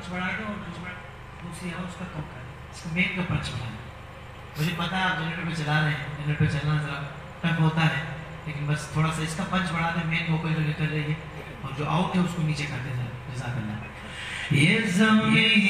बढ़ा दो और दूसरी है उसका कम कर दो, इसका मेन का पंच बढ़ा दो। मुझे पता है आप जनरेटर पे चला रहे हैं, जनरेटर पे चलना ज़रा टफ होता है, लेकिन बस थोड़ा सा इसका पंच बढ़ा दें, मेन वोकल जो निकल रही है और जो आउट है उसको नीचे करते जाए। जज़ाकल्लाह। ये ज़मीन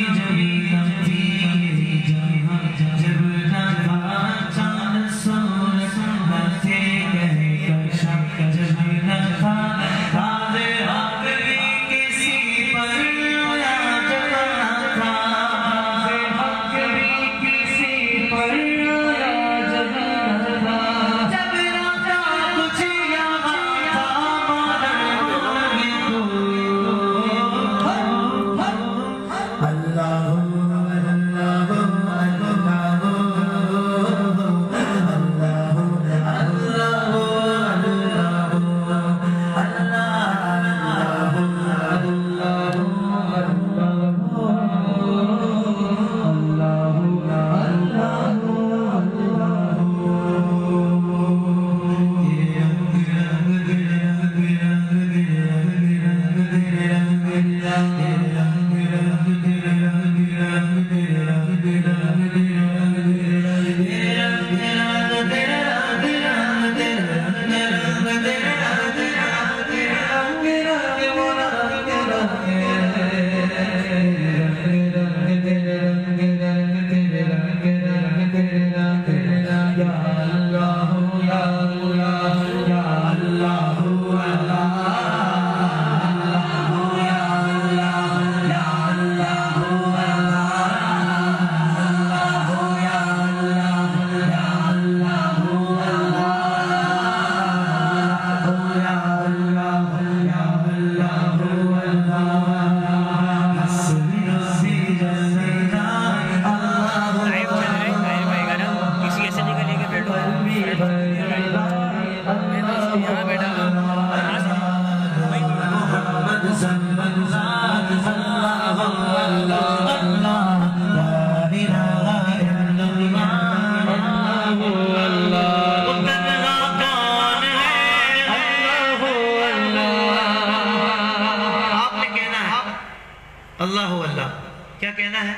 क्या कहना है,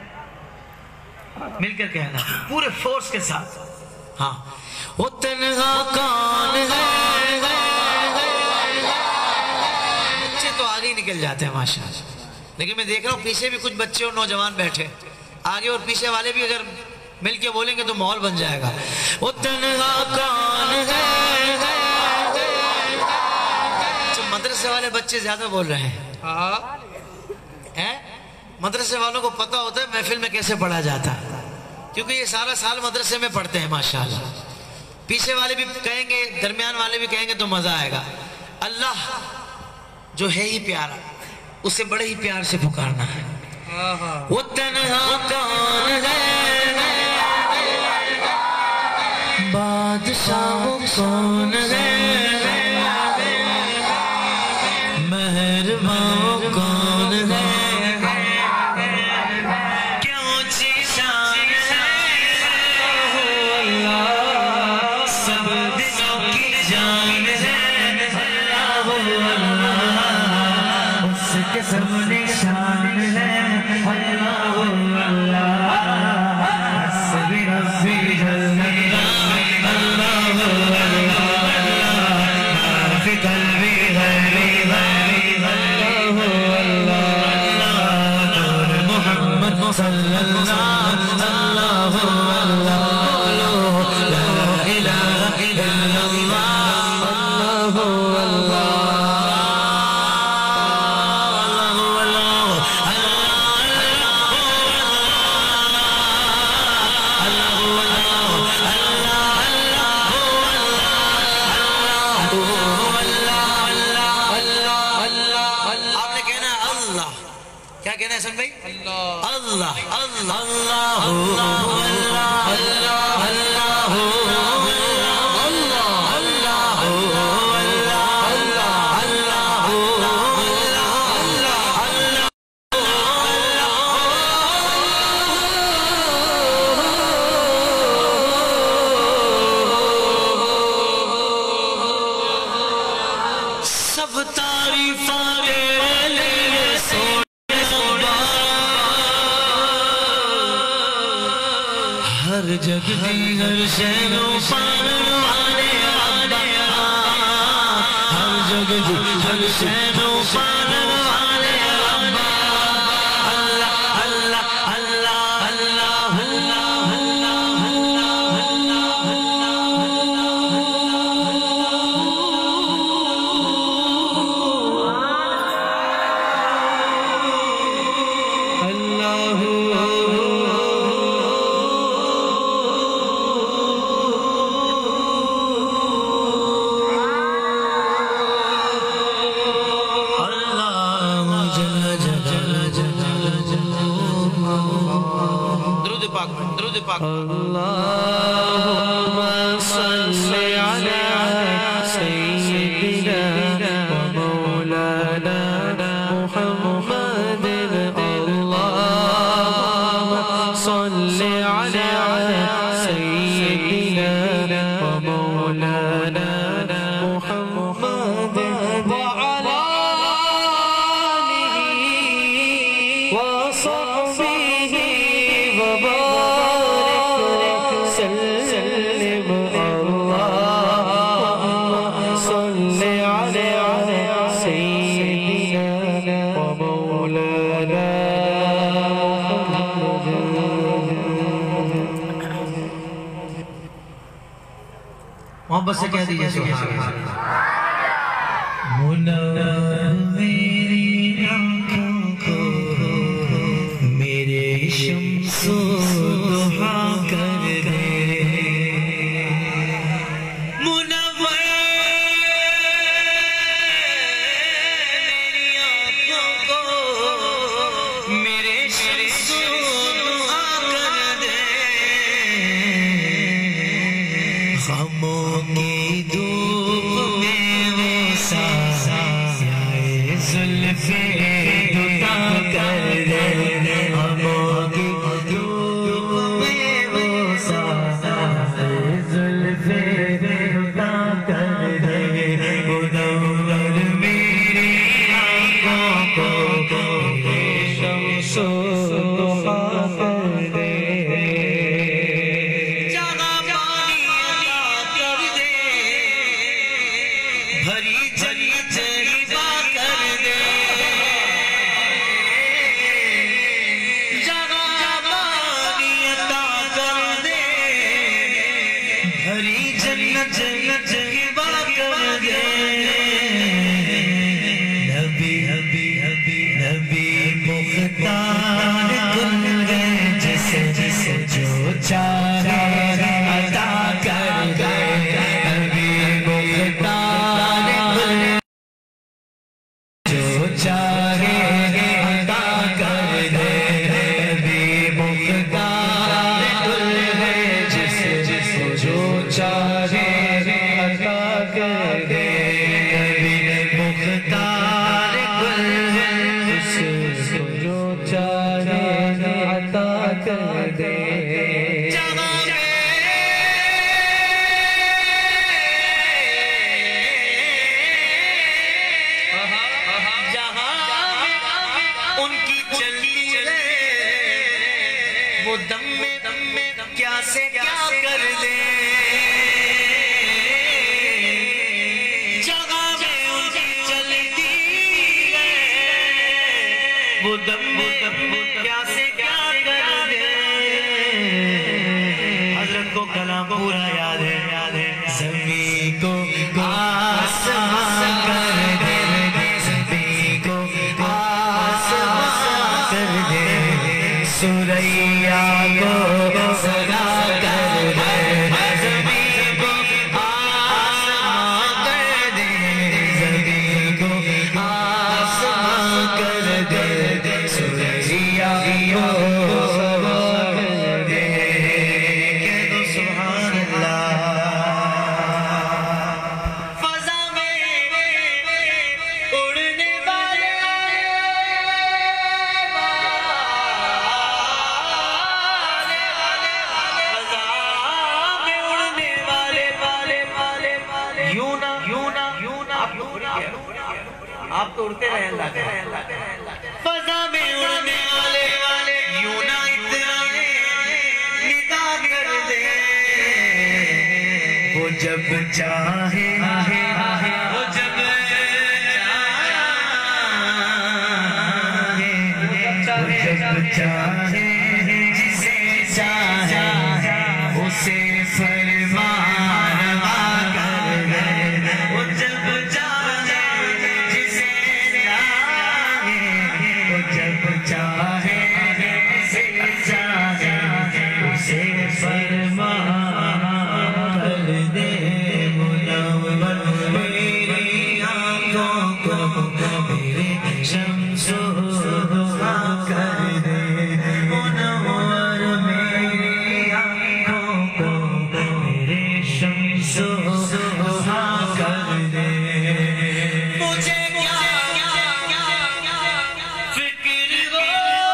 मिलकर कहना पूरे फोर्स के साथ। हाँ, वो तन्हा कौन है, बच्चे तो आगे ही निकल जाते हैं माशाअल्लाह, लेकिन मैं देख रहा हूँ पीछे भी कुछ बच्चे और नौजवान बैठे, आगे और पीछे वाले भी अगर मिलके बोलेंगे तो माहौल बन जाएगा। वो तन्हा कौन है, मदरसे वाले बच्चे ज्यादा बोल रहे हैं। मदरसे वालों को पता होता है महफिल में कैसे पढ़ा जाता है, क्योंकि ये सारा साल मदरसे में पढ़ते हैं माशाअल्लाह। पीछे वाले भी कहेंगे, दरमियान वाले भी कहेंगे तो मजा आएगा। अल्लाह जो है ही प्यारा, उसे बड़े ही प्यार से पुकारना है। वो तन्हा कौन है, बादशाह कौन है, मेहरबान कौन है, सब तारीफ़ तेरे लिए सोने ہر جگ دی ہر شے نو پالن والے ربا ہر جگ دی ہر شے نو پالن والے ربا اللہ اللہ اللہ اللہ اللهم صل على سيدنا ومولانا محمد اللهم صل على سيدنا ومولانا محمد وعلى آله وصحبه وبارك سلم اللهم صل على سيدنا ومولانا محبت سے کہہ دیجئے سبحان اللہ منور میری آنکھوں کو میرے شمس و ضحا کر دے منور میری آنکھوں کو میرے شمس و ضحا کر دے خاموں کی دھوپ میں وہ سایہ زلف دتا کر دے خاموں کی دھوپ میں وہ سایہ زلف دتا کر دے منور میری آنکھوں کو میرے شمس و ضحا کر دے بھری جنت ہبا کر دے جگہ پانی عطا کر دے بھری جنت ہبا کر دے نبی نبی مختار کل ہے جس جو چاہے عطا کر دے نبی مختار جو چاہے عطا کر دے نبی مختار کل ہے جس جو چاہے عطا کر دے نبی مختار کل ہے جس جو چاہے عطا کر دے ان کی چلتی ہے وہ دم میں کیا سے کیا کر دے جگہ میں ان کی چلتی ہے وہ دم میں کیا سے کیا کر دے حضرت کو کلام پورا یاد ہے زمین کو آسمان کر دے سوریا کو صدا کر دے زمین کو آسمان کر دے زمین کو آسمان کر دے سوریا کو صدا کر دے کہہ دو سبحان اللہ فضا میں اڑنے والے آپ تو اڑتے رہے اللہ فضا میں اڑنے والے یوں نہ اتنا ندا کر چاہے وہ جب چاہے جسے چاہے اسے فرمان کر دے وہ جب چاہے جسے چاہے وہ جب چاہے جسے چاہے اسے فرمان کر دے منور میری آنکھوں کو میرے شمس و ضحا کر دے منور میری آنکھوں کو میرے شمس و ضحا کر دے مجھے کیا فکر ہو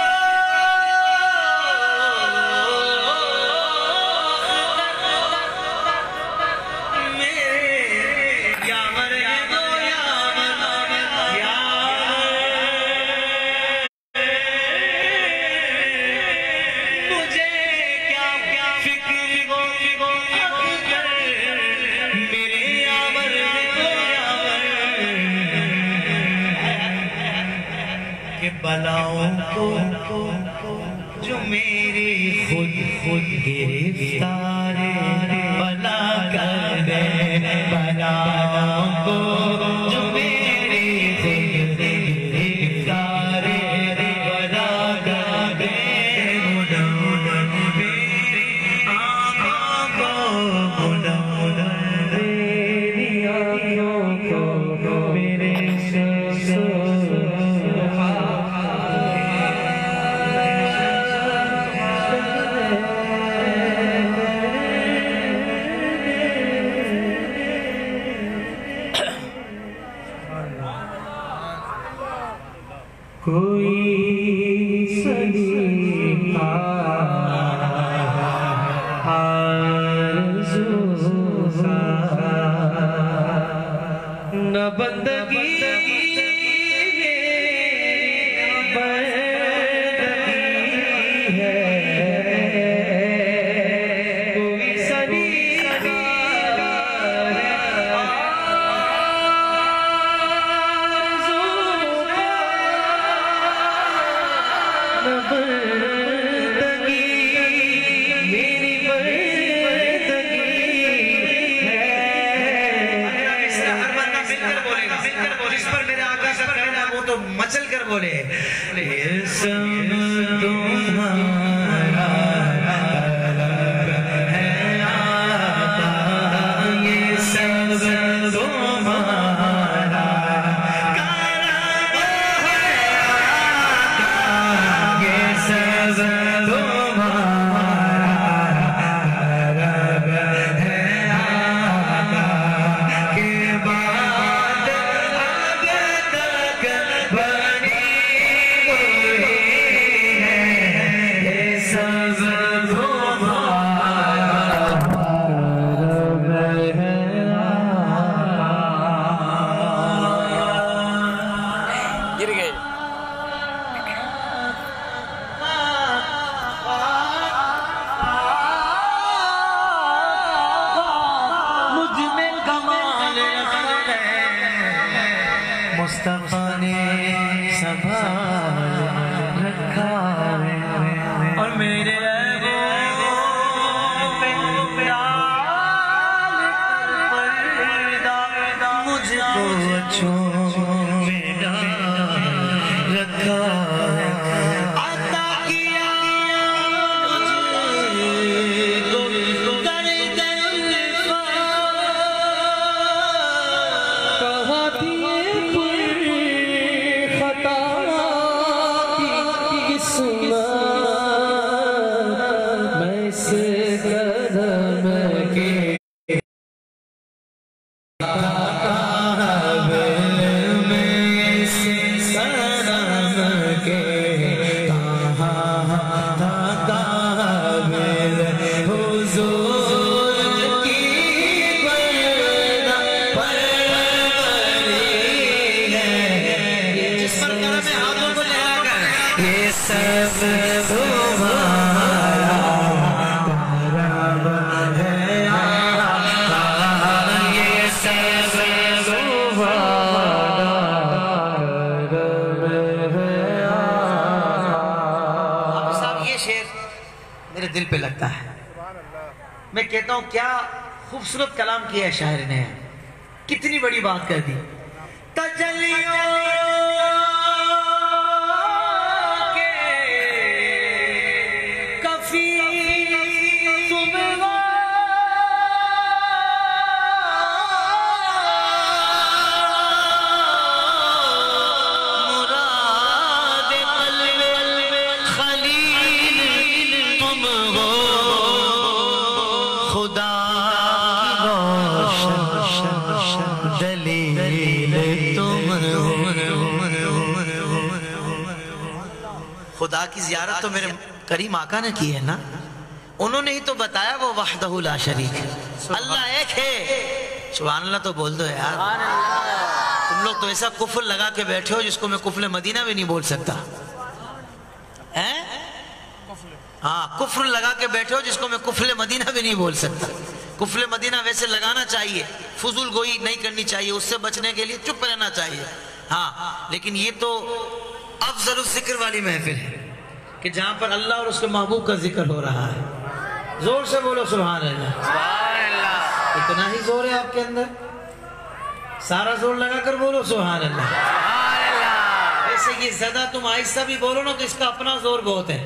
میرے یامر دو مجھے کیا فکر ہو میرے یامر دو کہ بلاؤں کو جو میری خود گرفتار بلا کر دے بلاؤں کو جو میری خود گرفتار بلا کر دے منور میری آنکھوں کو منور میری آنکھوں کو میرے شمس و کوئی سلیقہ آرزو نہ بندگی مچل کر بولے یہ سب تمہارا طلب ہے آقا یہ سب تمہارا طلب ہے آقا یہ سب تمہارا طلب ہے آقا کے بعد اب تک بنی ہوئی ہے یہ سب تمہارا طلب ہے گر گئے مجھ میں کمال مصطفیٰ نے سنبھال رکھا ہے اور میرے مجھ کو اچھوں میں ڈال رکھا ہے عطا کیا مجھے کو کہا دیے پر خطا کی قسمت میں سے قدم کے سب تمہارا طلب ہے آقا دل پہ لگتا ہے. میں کہتا ہوں کیا خوبصورت کلام کیا ہے شاعر نے, کتنی بڑی بات کر دی. تجلیوں کے کفی تم مراد قلب خلیل تم ہو, خدا خدا کی زیارت تو میرے کریم آقا نے کی ہے نا, انہوں نے ہی تو بتایا وہ وحدہ لا شریک ہے, اللہ ایک ہے. سبحان اللہ تو بول دو یار. تم لوگ تو ایسا کفر لگا کے بیٹھے ہو جس کو میں کفر مدینہ بھی نہیں بول سکتا. ہاں کفر لگا کے بیٹھے ہو جس کو میں کفر مدینہ بھی نہیں بول سکتا. کفر مدینہ ویسے لگانا چاہیے, فضول گوئی نہیں کرنی چاہیے, اس سے بچنے کے لیے چپ رہنا چاہیے. ہاں لیکن یہ تو افضل الذکر والی محفل ہے کہ جہاں پر اللہ اور اس کے محبوب کا ذکر ہو رہا ہے. زور سے بولو سبحان اللہ. سبحان اللہ. اتنا ہی زور ہے آپ کے اندر, سارا زور لگا کر بولو سبحان اللہ. سبحان اللہ. ویسے یہ زیادہ تم آہستہ بھی بولو نا تو اس کا اپنا زور بہت ہے.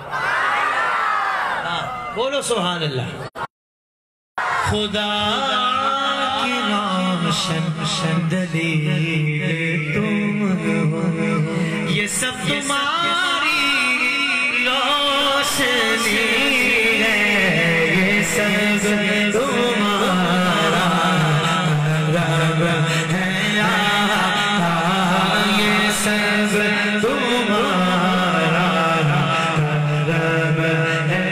ہاں بولو سبحان اللہ. خدا کی روشن دلیل تم ہو, یہ سب تمہاری روشنی ہے, یہ سب تمہارا رب ہے, یہ سب تمہارا رب ہے.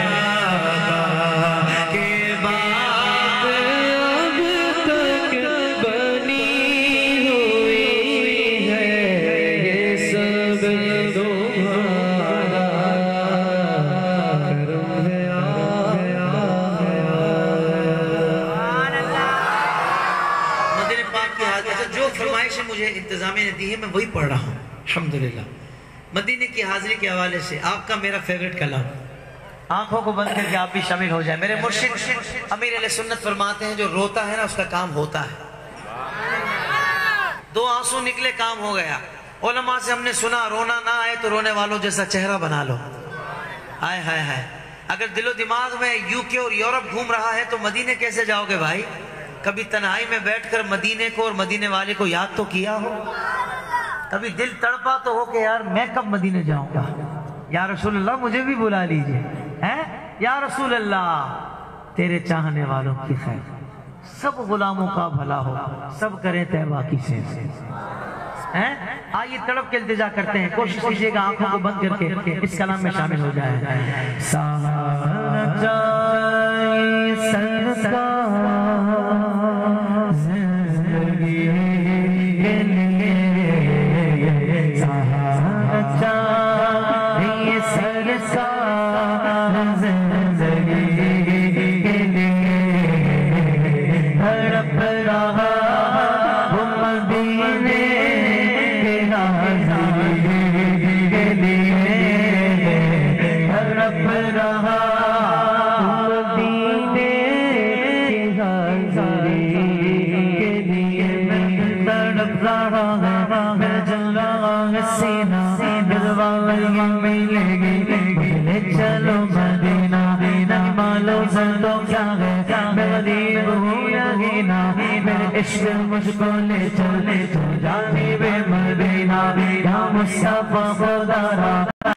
کہ بات اب تک بنی ہوئی ہے, یہ سب تمہارا کرم ہے. مدینہ پاک کی حاضری, جو فرمائشیں مجھے انتظامیہ نے دی ہے میں وہی پڑھ رہا ہوں الحمدللہ. مدینے کی حاضری کے حوالے سے آپ کا میرا فیوریٹ کلام, آنکھوں کو بند کر کے آپ بھی شامل ہو جائیں. میرے مرشد امیر اہل سنت فرماتے ہیں جو روتا ہے نا اس کا کام ہوتا ہے. دو آنسو نکلے کام ہو گیا. علماء سے ہم نے سنا رونا نہ آئے تو رونے والوں جیسا چہرہ بنا لو. ہائے ہائے ہائے, اگر دل و دماغ میں یو کے اور یورپ گھوم رہا ہے تو مدینے کیسے جاؤ گے بھائی؟ کبھی تنہائی میں بیٹھ کر مدینے کو اور مدینے والے کو یاد تو کیا ہو؟ کبھی دل تڑپا تو ہو کہ یار میں کب مدینے جاؤں گا, یا رسول اللہ مجھے بھی بلا لیجئے, یا رسول اللہ تیرے چاہنے والوں کی خیر, سب غلاموں کا بھلا ہو, سب کریں طیبہ کی سیر. آئیے تڑپ کے التجا کرتے ہیں, کوشش کیجئے گا آنکھوں کو بند کر کے اس کلام میں شامل ہو جائے. سارا جائے سرکار زندگی کے لیے, سارا جائے سرکار زندگی کے لیے, تڑپ رہا چلو مدینہ معلوم سے تو کیا ہے, میں غریب ہوں یقینا, میرے عشق مجھ کو لے تو جانب مدینہ, یا مصطفیٰ خدا را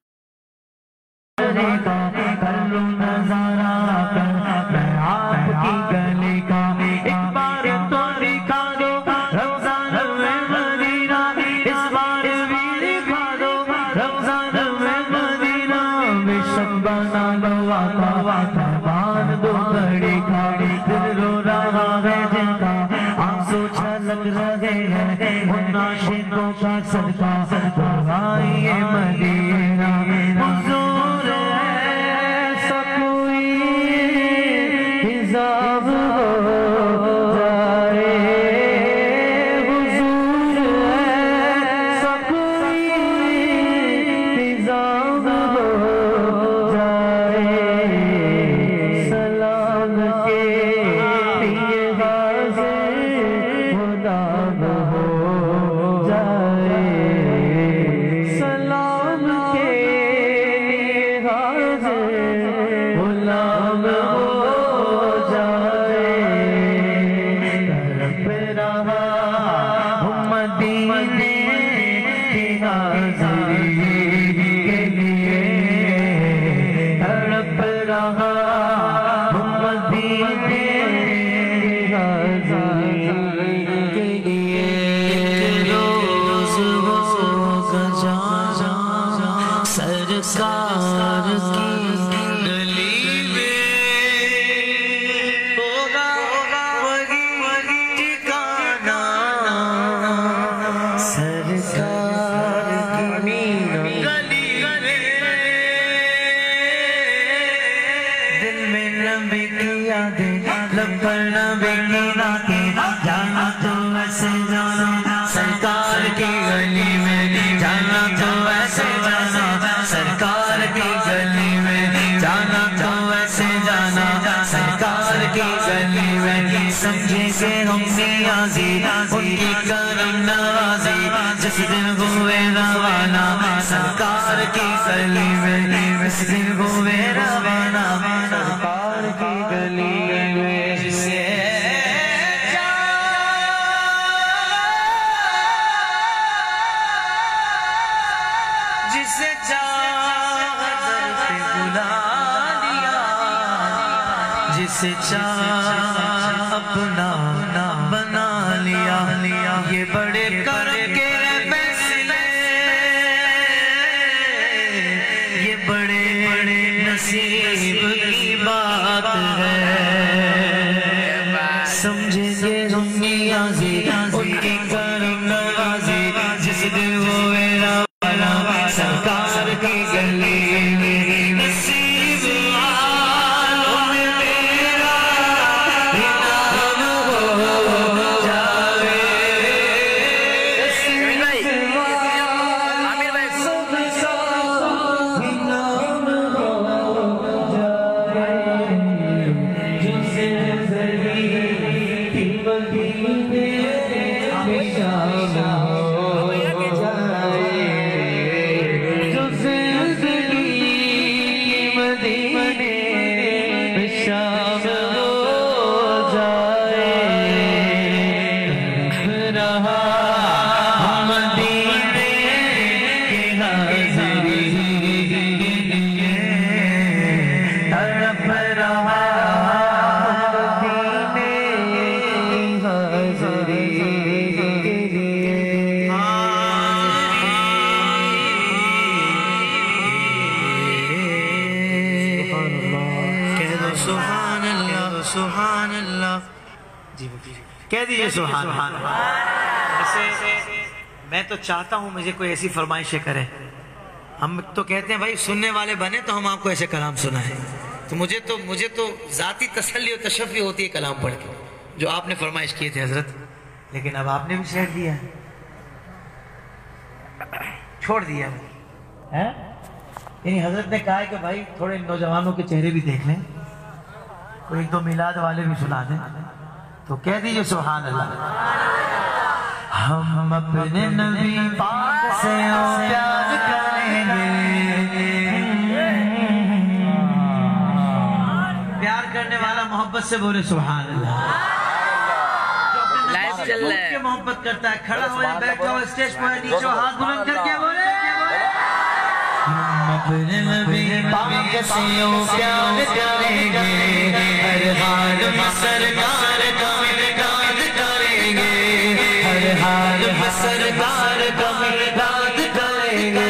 کر لوں نظارہ کر میں آپ کی گلی کا, ایک بار تو دکھا دو رمضان میں مدینہ, اس بار بھی دکھا دو رمضان میں مدینہ. بے شک بنا لو آقا مان دو گھڑی کھاڑی, دل رو رہا ہے جن کا آنسو چھلک رہے ہیں, ان عاشقوں کا صدقہ تو آئیے مدینہ. حضور ایسا کوئی حساب ہو جائے, حضور ایسا کوئی حساب ہو جائے, سرکار کی گلی میں ہوگا وہی ٹھکانہ سرکار کی گلی میں دل میں نبی کی یادیں لب پر نبی کی نعتیں جانا تو ایسے جانا سرکار کی گلی میں جانا تو ایسے جانا سرکار کی گلی میں جانا تو ایسے جانا سرکار کی گلی میں سمجھے کہ ہم نیازی ان کی کرم نوازی جس دن ہوئے روانہ سرکار کی گلی میں جس دن ہوئے روانہ سرکار کی گلی میں جسے چاہ در پہ بلا لیا جسے چاہ اپنا بنا لیا یہ بڑے کرم کے فیصلے یہ بڑے نصیب کی بات ہے سمجھے گے ہم نیازی ان کی کرم نوازی جس دن ہوئے روانہ سرکار کی گلی میں نصیب عالم میرا انعام ہو جائے عامر بھائی سب کا انعام ہو جائے جسے زلیل کی مدینے میں شام ہو سبحان اللہ جی کہہ دیجئے سبحان اللہ. میں تو چاہتا ہوں مجھے کوئی ایسی فرمائشیں کرے. ہم تو کہتے ہیں بھائی سننے والے بنے تو ہم آپ کو ایسے کلام سنائیں. تو مجھے تو ذاتی تسلی و تشفی ہوتی ہے کلام پڑھ کے جو آپ نے فرمائش کیے تھے حضرت. لیکن اب آپ نے بھی شہر دیا چھوڑ دیا. یعنی حضرت نے کہا ہے کہ بھائی تھوڑے نوجوانوں کے چہرے بھی دیکھ لیں, کوئی ایک دو میلاد والے بھی سنا دیں. تو کہہ دیجئے سبحان اللہ. ہم اپنے نبی پاک سے پیار کریں گے. پیار کرنے والا محبت سے بولے سبحان اللہ. جو اپنے نبی سے محبت کرتا ہے کھڑا ہو یا بیٹھا ہو اسٹیج پر نیچے ہاتھ بلند کر کے بولے ہم اپنے نبی پاک سے پیار کریں گے. ہر حال میں سرکار کا مداد کریں گے. ہر حال میں سرکار کا مداد کریں گے.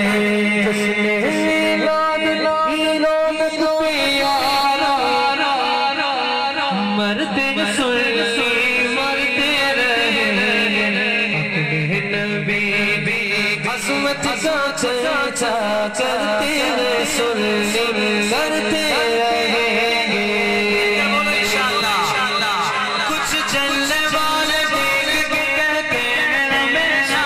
مرتے سن مرتے رہے اپنے نبی بھی عظمت کا چرچا کرتے رہے سن کرتے رہیں گے. کچھ چلنے والے دیکھ کے کہتے ہیں ہمیشہ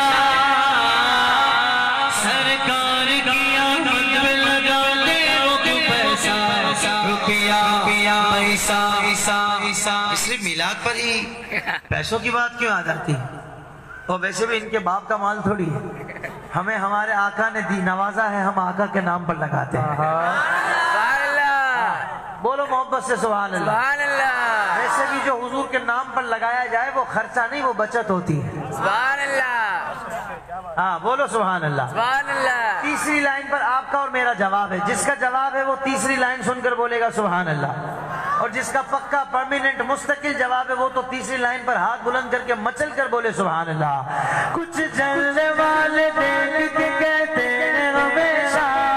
سرکار کی آمد پہ لگاتے ہو کہ پیسہ روپیہ پیسہ. صرف میلاد پر ہی پیسوں کی بات کیوں آ جاتی ہے؟ اور ویسے بھی ان کے باپ کا مال تھوڑی ہے. ہمیں ہمارے آقا نے نوازا ہے, ہم آقا کے نام پر لگاتے ہیں. سبحان اللہ. بولو محبت سے سبحان اللہ. سبحان اللہ. ویسے بھی جو حضور کے نام پر لگایا جائے وہ خرچہ نہیں, وہ بچت ہوتی ہے. سبحان اللہ. ہاں بولو سبحان اللہ. سبحان اللہ. تیسری لائن پر آپ کا اور میرا جواب ہے. جس کا جواب ہے وہ تیسری لائن سن کر بولے گا سبحان اللہ, اور جس کا پکا پرمیننٹ مستقل جواب ہے وہ تو تیسری لائن پر ہاتھ بلند کر کے مچل کر بولے سبحان اللہ. کچھ جلنے والے دیکھ کے کہتے ہیں ہمیشہ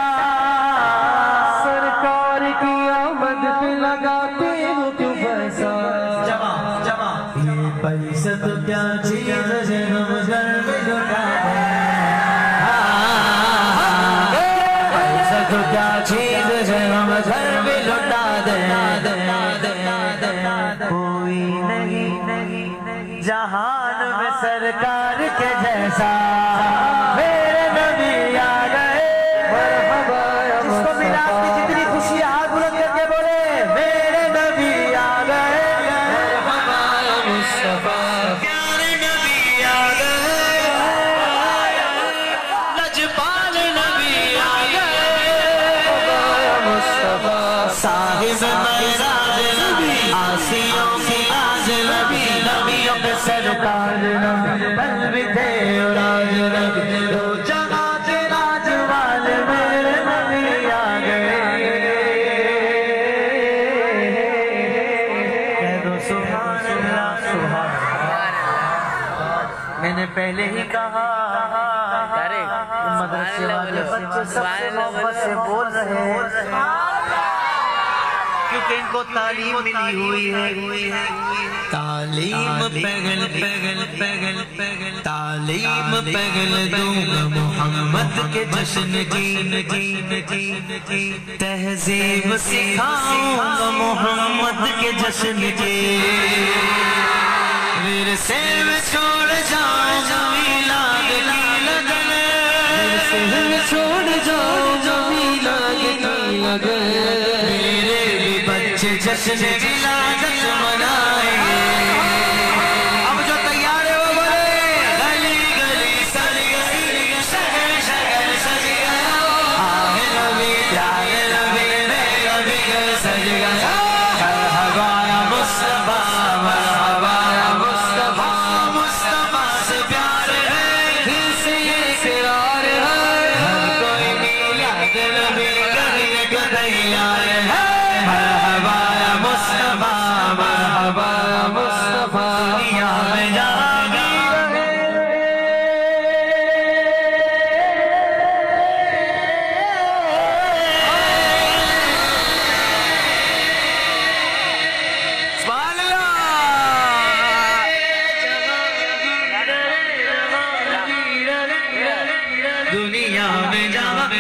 کے جیسا میرے نبی آ گئے مرحبا جس کو میلاد کی جتنی خوشی ہاتھ بلند کر کے بولے میرے نبی آ گئے مرحبا مصطفیٰ پیارے نبی آ گئے لجپال نبی آ گئے مصطفیٰ صاحب معراج نبی آسیوں کی آج نبی نبیوں کے سرتاج نبی بل بھی تھے اور آج نبی دو جہاں کے راج والے میرے نبی آ گئے کہہ دو سبحان اللہ سبحان اللہ میں نے پہلے ہی کہا مدرسے والے بچے سب سے محبت سے بول رہے ہیں کیونکہ ان کو تعلیم ملی ہوئی ہے تعلیم پگل پگل پگل پگل تعلیم پگل دوں گا محمد کے جشن کی تہذیب سکھاؤں گا محمد کے جشن کی ورثے میں چھوڑ جاؤں گا میلاد کی لگن ورثے میں چھوڑ جاؤں گا میلاد کی لگن جشن ولادت منائیں گے اب جو تیار ہے وہ بولے گلی گلی سج گئی شہر شہر سج گیا آہ نبی پیارے نبی میرے نبی گھر سج گیا مرحبا یا مصطفیٰ مرحبا یا مصطفیٰ مصطفیٰ سے پیار ہے دل سے یہ اقرار ہے ہر کوئی میلاد نبی کرنے کو تیار ہے مرحبا مصطفیٰ مرحبا مصطفیٰ دنیا میں جاگی سبحان اللہ دنیا میں جاگی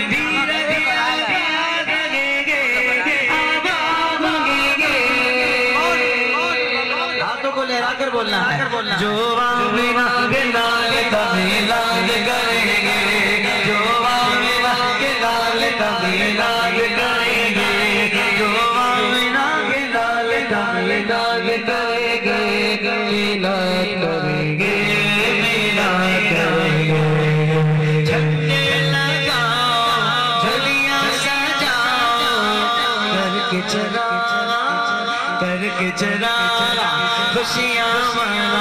بولنا ہے جو آمینہ کے نال تمیلاد کریں گے جو آمینہ کے نال تمیلاد کریں گے جو آمینہ کے نال تمیلاد کریں گے میلاد کریں گے میلاد کریں گے جھنڈے لگاؤ جھلیاں سجاؤ کر کے چلا خوشیاں منا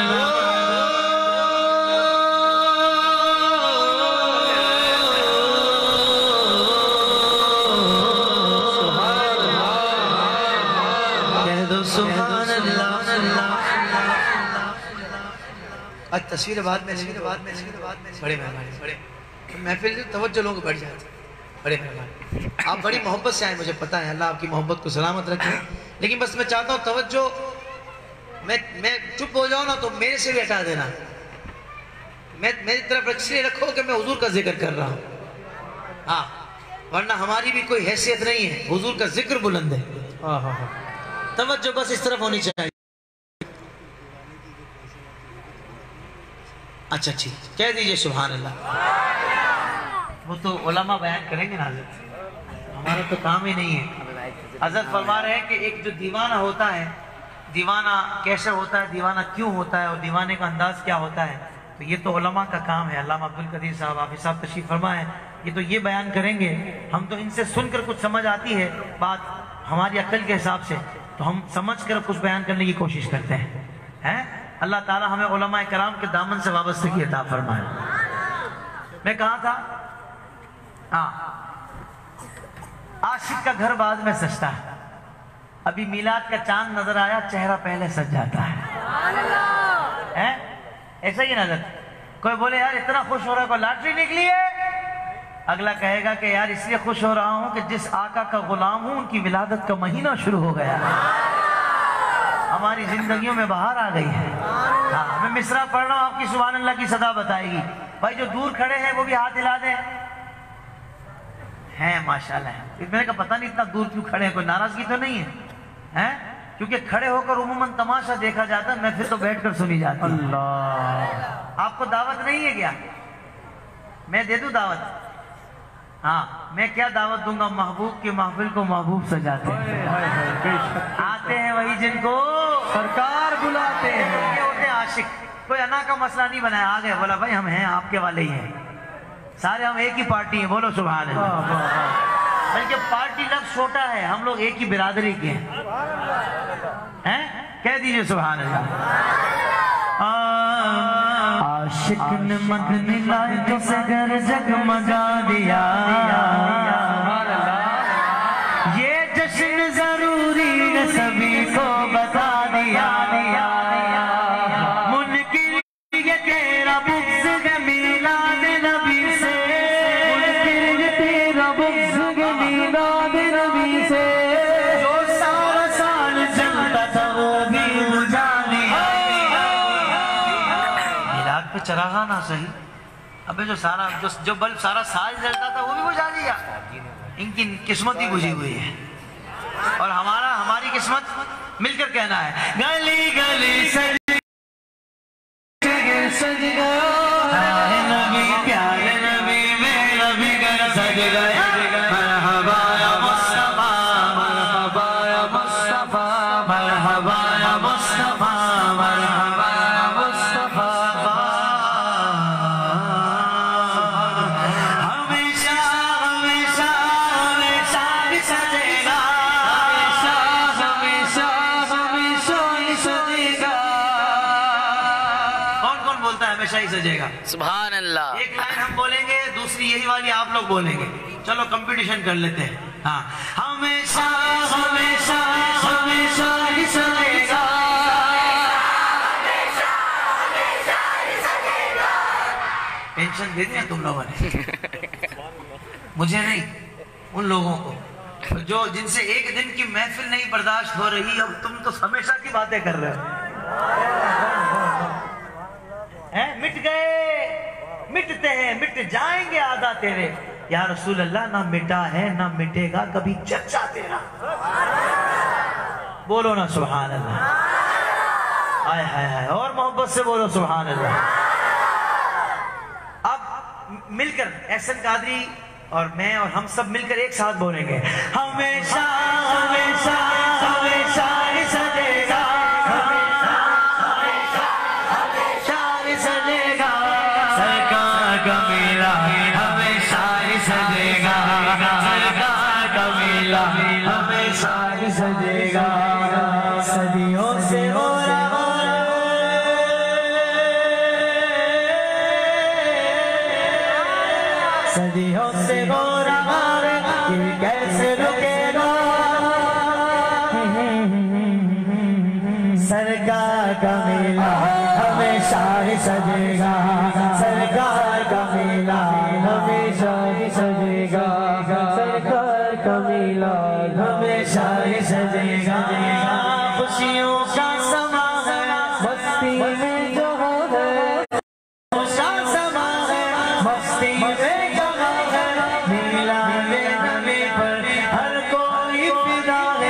کہہ دو سبحان اللہ آج تصویر بعد میں بڑے مہربانی محفل سے توجہ لوگوں کو بڑھ جاتی بڑے مہربانی آپ بڑی محبت سے آئے مجھے پتا ہے اللہ آپ کی محبت کو سلامت رکھے لیکن بس میں چاہتا ہوں توجہ میں چپ ہو جاؤں نا تو میرے سے بھی ہٹا دینا میری طرف اس لیے رکھو کہ میں حضور کا ذکر کر رہا ہوں ہاں ورنہ ہماری بھی کوئی حیثیت نہیں ہے حضور کا ذکر بلند ہے توجہ بس اس طرف ہونی چاہیے اچھا کہہ دیجئے سبحان اللہ وہ تو علماء بیان کریں گے نا حضرت ہمارا تو کام ہی نہیں ہے حضرت فرما رہے ہیں کہ ایک جو دیوانہ ہوتا ہے دیوانہ کیسے ہوتا ہے دیوانہ کیوں ہوتا ہے اور دیوانے کا انداز کیا ہوتا ہے تو یہ تو علماء کا کام ہے علامہ عبدالقدیر صاحب حافظ صاحب تشریف فرما ہے یہ تو یہ بیان کریں گے ہم تو ان سے سن کر کچھ سمجھ آتی ہے بات ہماری عقل کے حساب سے تو ہم سمجھ کر کچھ بیان کرنے کی کوشش کرتے ہیں اللہ تعالی ہمیں علماء کرام کے دامن سے وابستگی عطا فرمائے میں کہا تھا عاشق کا گھر بعد میں سجتا ہے ابھی میلاد کا چاند نظر آیا چہرہ پہلے سج جاتا ہے ایسا ہی نظر کوئی بولے یار اتنا خوش ہو رہا ہے کوئی لاٹری نکلی ہے اگلا کہے گا کہ یار اس لیے خوش ہو رہا ہوں کہ جس آقا کا غلام ہوں ان کی ولادت کا مہینہ شروع ہو گیا ہماری زندگیوں میں بہار آ گئی ہے میں مصرع پڑھ رہا ہوں آپ کی سبحان اللہ کی صدا بتائے گی بھائی جو دور کھڑے ہیں وہ بھی ہاتھ ہلا دیں ہیں ماشاءاللہ میں نے کہا پتہ نہیں اتنا دور کیوں کھڑے ہیں کوئی ناراضگی تو نہیں ہے کیونکہ کھڑے ہو کر عموماً تماشا دیکھا جاتا ہے میں پھر تو بیٹھ کر سنی جاتی اللہ آپ کو دعوت نہیں ہے کیا؟ میں دے دوں دعوت؟ ہاں میں کیا دعوت دوں گا؟ محبوب کی محفل کو محبوب سجاتے ہیں، آتے ہیں وہی جن کو سرکار بلاتے ہیں، یہ ہوتے ہیں عاشق۔ کوئی انا کا مسئلہ نہیں بنایا، آ گئے بولا بھائی ہم ہیں آپ کے والے ہی ہیں، سارے ہم ایک ہی پارٹی ہیں، بولو سبحان اللہ۔ بلکہ پارٹی لفظ چھوٹا ہے، ہم لوگ ایک ہی برادری کے ہیں، کہہ دیجئے سبحان اللہ۔ عاشق نے مدنی لائٹوں سے گھر جگمگا دیا، یہ جشن ضروری ہے سبھی کو بتا دیا، منکر یہ تیرا بغض ہے میلاد نبی سے، منکر یہ تیرا بغض ہے میلاد نبی سے، جو سارا سال جلتا تھا وہ بھی بجھا دیا۔ میلاد پہ چراغا نہ صحیح، ابے جو بلب سارا سال جلتا تھا وہ بھی بجھا دیا۔ ان کی قسمت ہی بجھی ہوئی ہے، اور ہماری قسمت مل کر کہنا ہے گلی گلی سج گیا، پیارے نبی پیارے نبی میرا بھی گھر سج گیا، مرحبا یا مصطفیٰ مرحبا یا مصطفیٰ مرحبا یا مصطفیٰ مرحبا یا مصطفیٰ، ہمیشہ ہمیشہ ہمیشہ ہی سجے گا، ہمیشہ ہمیشہ ہی سجے گا۔ کون کون بولتا ہے ہمیشہ ہی سجے گا؟ سبحان اللہ. ایک لائن ہم بولیں گے، دوسری یہی والی آپ لوگ بولیں گے، چلو کمپٹیشن کر لیتے ہیں۔ ہاں ہمیشہ ہمیشہ ہمیشہ ہی سجے گا، ٹینشن دے دیا تم لوگوں نے، مجھے نہیں ان لوگوں کو جو جن سے ایک دن کی محفل نہیں برداشت ہو رہی، اب تم تو ہمیشہ کی باتیں کر رہے ہو۔ مٹ گئے مٹتے ہیں مٹ جائیں گے آدھا تیرے، یا رسول اللہ نہ مٹا ہے نہ مٹے گا کبھی چرچا تیرا، بولو نا سبحان اللہ، آئے ہائے ہائے، اور محبت سے بولو سبحان اللہ۔ اب مل کر احسن قادری اور میں اور ہم سب مل کر ایک ساتھ بولیں گے، ہمیشہ ہمیشہ ہمیشہ ہی سجے گا، سرکار کا میلہ ہمیشہ ہی سجے گا، سرکار کا میلہ ہمیشہ ہی سجے گا، صدیوں سے ہو رہا صدیوں سے ہو رہا یہ کیسے رکے گا، سرکار کا میلہ ہمیشہ ہی سجے گا، سرکار کا میلہ ہمیشہ ہی سجے گا، سرکار کا میلہ ہمیشہ ہی سجے گا، خوشیوں کا سما ہے مستی میں جو ہے، خوشیوں کا سما ہے مستی میں جو ہے، میلاد نبی پر ہر کوئی فدا ہے،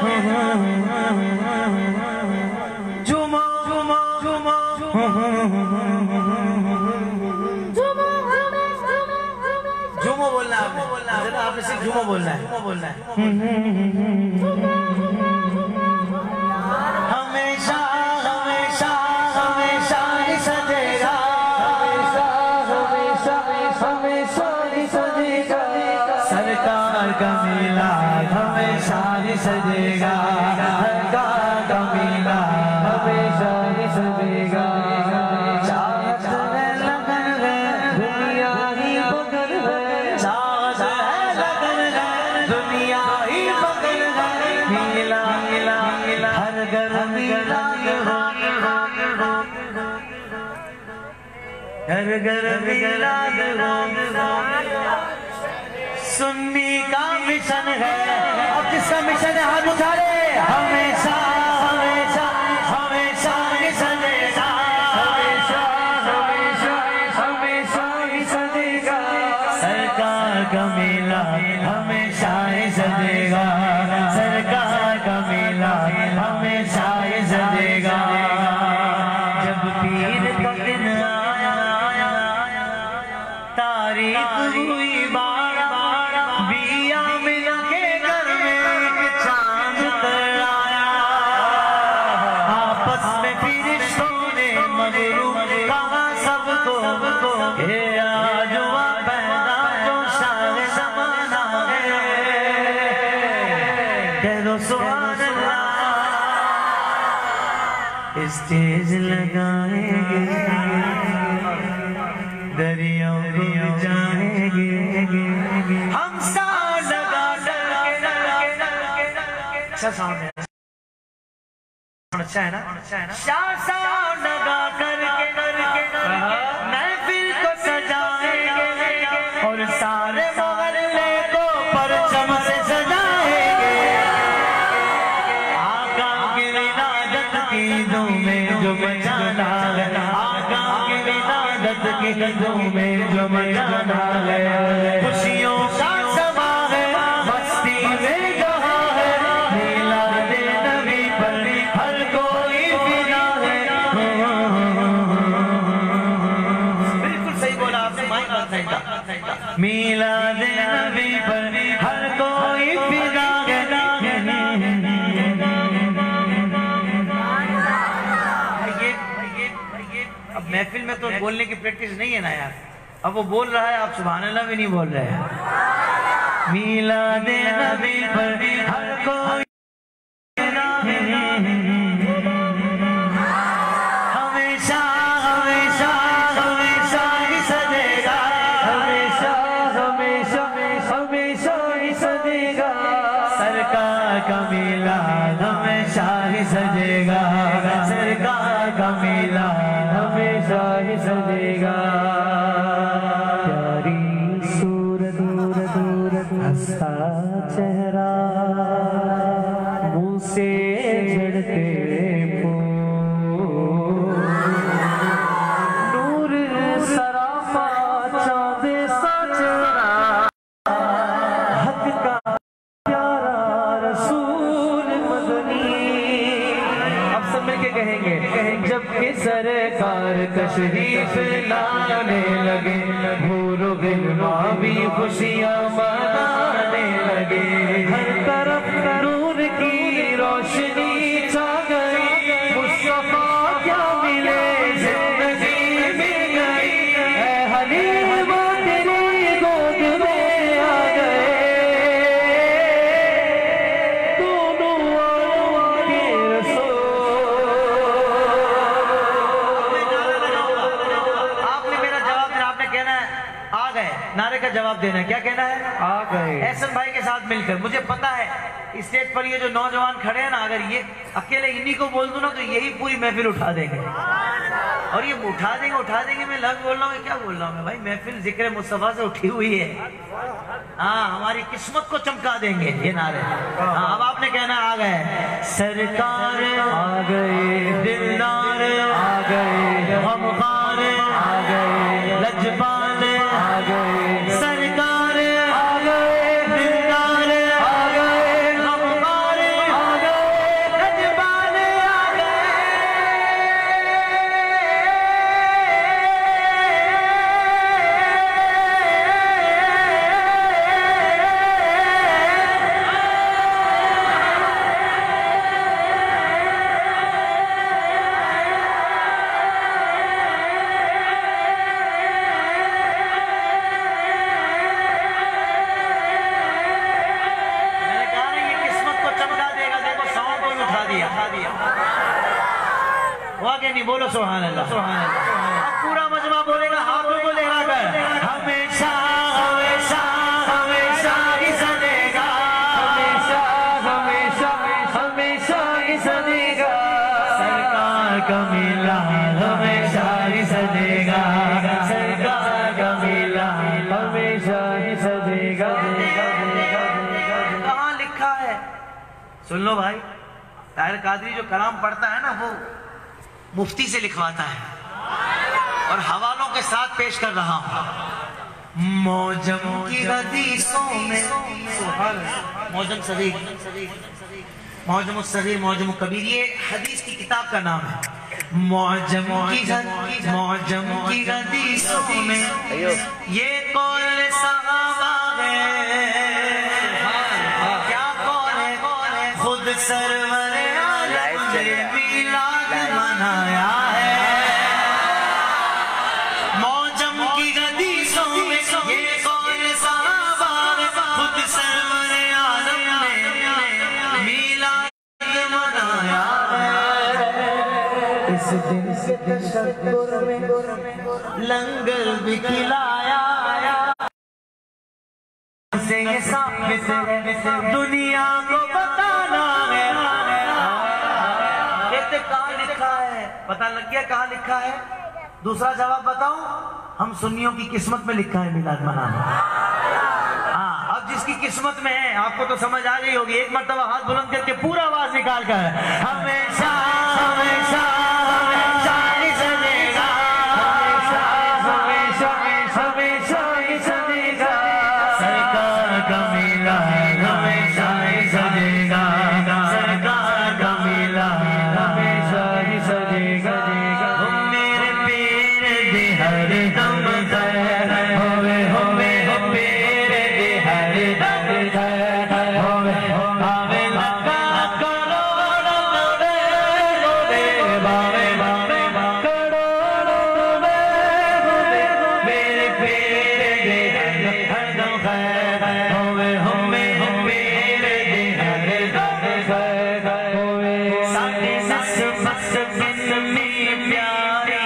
جمعہ بولنا ہے، آپ نے صرف جمعہ بولنا ہے، ہمیشہ ہمیشہ ہمیشہ ہی سجے گا، ہمیشہ ہمیشہ ہی سجے گا، سرکار کا میلہ ہمیشہ ہی سجے گا، سرکار کا میلہ ہمیشہ ہی سجے گا، چاہت ہے لگن ہے دنیا ہی بغل ہے، چاہت ہے لگن ہے دنیا ہی بغل ہے، میلہ میلہ میلہ ہر گھر میلاد ہو، ہر گھر میلاد ہو، سنی کا مشن ہے، اب کس کا مشن ہے ہاتھ اٹھا لے، ہمیشہ ہمیشہ ہمیشہ ہی سجے گا، ہمیشہ ہمیشہ ہمیشہ ہی سجے گا، سرکار کا میلہ ہمیشہ ہی سجے گا، سرکار کا میلہ ہمیشہ ہی سجے گا، جب پیر کا دن آئے سبحان اللہ اسٹیج لگائیں گے دریاؤں کو جائیں گے ہم ساتھ لگا اچھا ساؤنڈ ہے اچھا ہے نا ساؤنڈ لگا کر کے محفل کو سجائیں گے اور سارے محلے کو پرچم سے سجائیں گے آقا کی ولادت کی دھومیں جو مچانا ہے آقا کی ولادت کی دھومیں جو مچانا ہے خوشیوں کا سما ہے مستی میں جہاں ہے میلاد نبی پر ہر کوئی فدا ہے بالکل صحیح بولا آپ نے مائک بات نہیں تھا میلاد نبی پر ہر کوئی فدا ہے اب محفل میں تو بولنے کی پریکٹس نہیں ہے نا یار اب وہ بول رہا ہے آپ سبحان اللہ بھی نہیں بول رہے ہیں میلاد نبی پر ہر کوئی ہمیشہ ہمیشہ ہمیشہ ہی سجے گا ہمیشہ ہمیشہ ہمیشہ ہی سجے گا سرکار کا میلاد ہمیشہ ہی سجے گا سرکار کا میلاد ہمیشہ ہی سجے گا پیاری صورت ہنستا چہرہ منہ سے جھڑتے پھول نور سراپا چاند سا چہرہ حق کا پیارا رسول مدنی اب سب مل کے کہیں گے جب کہ سرکار تشریف لانے لگے حور و غلمان بھی خوشیاں منانے لگے ہر طرف نور کی روشنی چھا گئی مصطفیٰ کیا ملے زندگی مل گئی اے حلیمہ تیری گود میں آ گئے دونوں عالم کے رسول آپ نے میرا جواب دینا آپ نے کہنا ہے آ گئے نعرے کا جواب دینا ہے کیا کہنا ہے آ گئے احسن بھائی کے ساتھ مل کر مجھے پتا ہے اسٹیج پر یہ جو نوجوان کھڑے ہیں نا اگر یہ اکیلے انہی کو بول دوں نا تو یہی پوری محفل اٹھا دیں گے اور یہ اٹھا دیں گے میں لفظ بول رہا ہوں کیا بول رہا ہوں میں بھائی محفل ذکر مصطفیٰ سے اٹھی ہوئی ہے ہاں ہماری قسمت کو چمکا دیں گے یہ نعرے ہاں اب آپ نے کہنا آ گئے سرکار آ گئے دلدار آ گئے غمخوار آ گئے لجپال آ گئے سرکار آ گئے دلدار آ گئے غمخوار آ گئے لجپال آ گئے نہیں بولو سبحان اللہ اب پورا مجمع بولے گا ہاتھوں کو لہرا کر ہمیشہ ہمیشہ ہمیشہ ہی سجے گا ہمیشہ ہمیشہ ہمیشہ ہی سجے گا سرکار کا میلاد ہمیشہ ہی سجے گا سرکار کا میلاد ہمیشہ ہی سجے گا کہاں لکھا ہے سن لو بھائی طاہر قادری جو کلام پڑھتا ہے نا وہ مفتی سے لکھواتا ہے اور حوالوں کے ساتھ پیش کر رہا ہوں موجم کی حدیثوں میں موجم صغیر موجم الصغیر موجم الکبیر یہ حدیث کی کتاب کا نام ہے موجم کی حدیثوں میں یہ قول صحابہ ہے کیا قول ہے خود سرور عالم نے میلاد منایا ہے موجم کی حدیثوں میں یہ قول صحابہ ہے خود سرور عالم نے میلاد تشکر میں لنگر بھی کھلایا سے یہ ثابت ہے دنیا کو بتانا ہے کہتے کہاں لکھا ہے پتہ لگ گیا کہاں لکھا ہے دوسرا جواب بتاؤں ہم سنیوں کی قسمت میں لکھا ہے میلاد منانا ہاں اب جس کی قسمت میں ہے آپ کو تو سمجھ آ گئی ہوگی ایک مرتبہ ہاتھ بلند کر کے پورا آواز نکال کر ہمیشہ ہمیشہ ہمیشہ ہی سجے گا ہمیشہ ہمیشہ ہی سجے گا سرکار کا میلاد ہمیشہ ہی سجے گا سرکار کا میلاد ہمیشہ ہی سجے گا میرے پیر دے ہر دم خیر ہوئے ہوئے پیر دے ہر دم خیر ہوئے ہوئے لگا کروڑوں باوے باوے کروڑوں میرے پیر دے ہر دم خیر ہوئے ہوئے پیر دے ہر دم خیر ہوئے ساڈے نس بس بسمی پیاری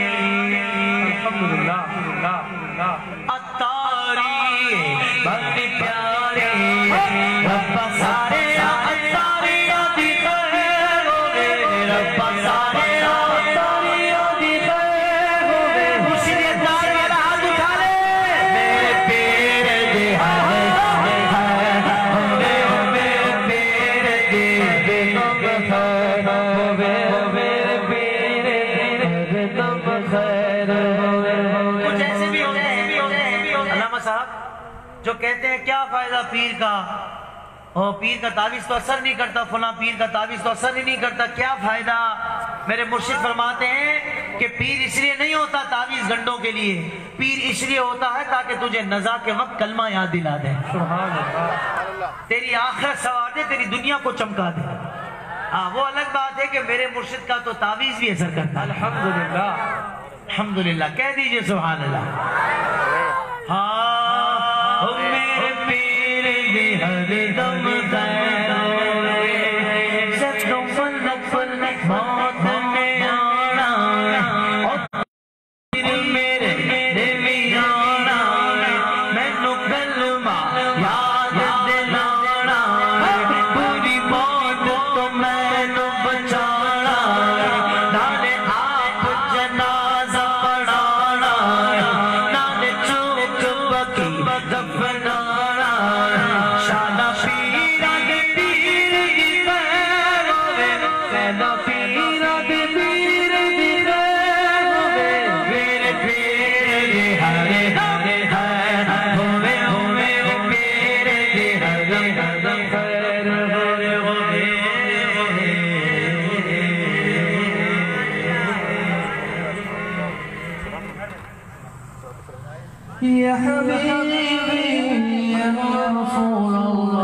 اتاری بڑی پیاری رب سارے اتاریاں دی خیر ہوئے رب سارے اتاریاں دی خیر ہوئے خوشی دے دار والا ہاتھ اٹھا لے میرے پیر دے ہر دم خیر ہوئے ہوئے پیر دے دم خیر ہوئے ہوئے پیر دے دم خیر ہوئے کچھ ایسے بھی ہو گئے علامہ صاحب جو کہتے ہیں کیا فائدہ پیر کا پیر کا تعویذ تو اثر نہیں کرتا فلاں پیر کا تعویذ تو اثر ہی نہیں کرتا کیا فائدہ میرے مرشد فرماتے ہیں کہ پیر اس لیے نہیں ہوتا تعویذ گنڈوں کے لیے پیر اس لیے ہوتا ہے تاکہ تجھے نزا کے وقت کلمہ یاد دلا دے تیری آخرت سنوار دے تیری دنیا کو چمکا دے ہاں وہ الگ بات ہے کہ میرے مرشد کا تو تعویذ بھی اثر کرتا ہے الحمدللہ الحمدللہ کہہ دیجئے سبحان اللہ ہاں میرے پیر دی ہر دم خیر ہوئے شکوں فلک فلک موت میں آنا میرے بھی جانا میں نو کلمہ یاد دلانا پوری موت تو میں نو بچانا نالے آپ جنازہ پڑھانا نالے چوک بکی دفنانا شالا پیرا دے پیر دی خیر ہوئے شالا پیرا دے پیر دی خیر ہوئے میرے پیر دی ہر دم خیر ہوئے ہوئے پیر دی ہر دم خیر ہوئے یا حبیبی یا رسول اللہ